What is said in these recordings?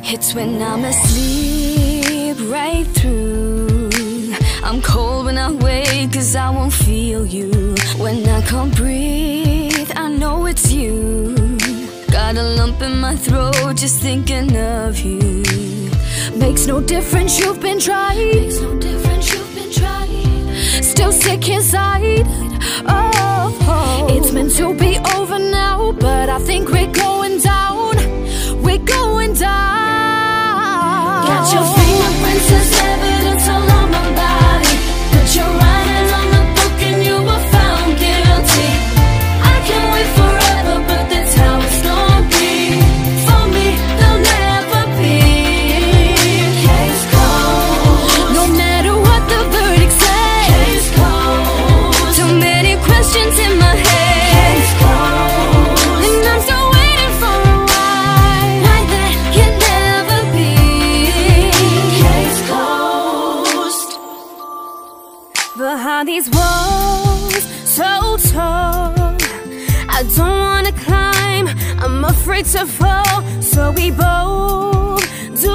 It's when I'm asleep right through. I'm cold when I wake 'cause I won't feel you. When I can't breathe, I know it's you. Got a lump in my throat just thinking of you. Makes no difference, you've been tried. Makes no difference, you've been tried. Still sick inside. Oh, it's meant to be over now, but I think we're going down. We're going down. Got your fingerprints as evidence all on my body. Put your writing on the book and you were found guilty. I can wait forever, but that's how it's gonna be. For me, there'll never be. Case closed. No matter what the verdict says. Case closed. Too many questions in my head. Case closed. And I'm still waiting for a why that can never be. Case closed. Behind these walls so tall, I don't wanna climb, I'm afraid to fall. So we both do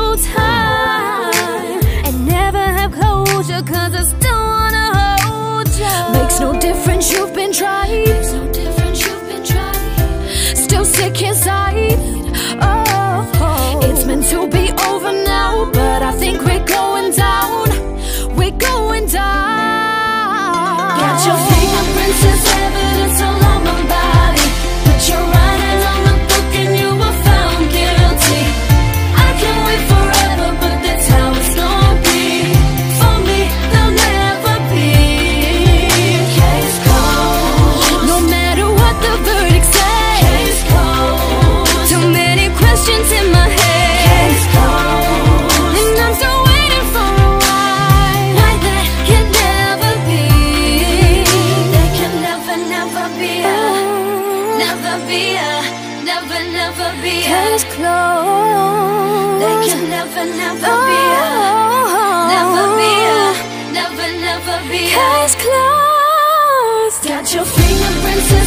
time and never have closure, 'cause I still wanna hold you. Makes no difference, you've been tried. Makes no difference, you've been tried. Still sick inside. Oh, it's meant to be over now, but I think we're going down. We're going down. Got your fingerprints as evidence all on my body. Put your writing on the book and you were found guilty. I can wait forever, but that's how it's gonna be. For me, there'll never be. Case closed. No matter what the verdict says. Case closed. Too many questions in my head. Case closed. And I'm still waiting for a why that can never be. There can never, never be a, never be a, never, never be a. Case closed. There can never, never be a, never be a, never, never be a. Case closed. Got your fingerprints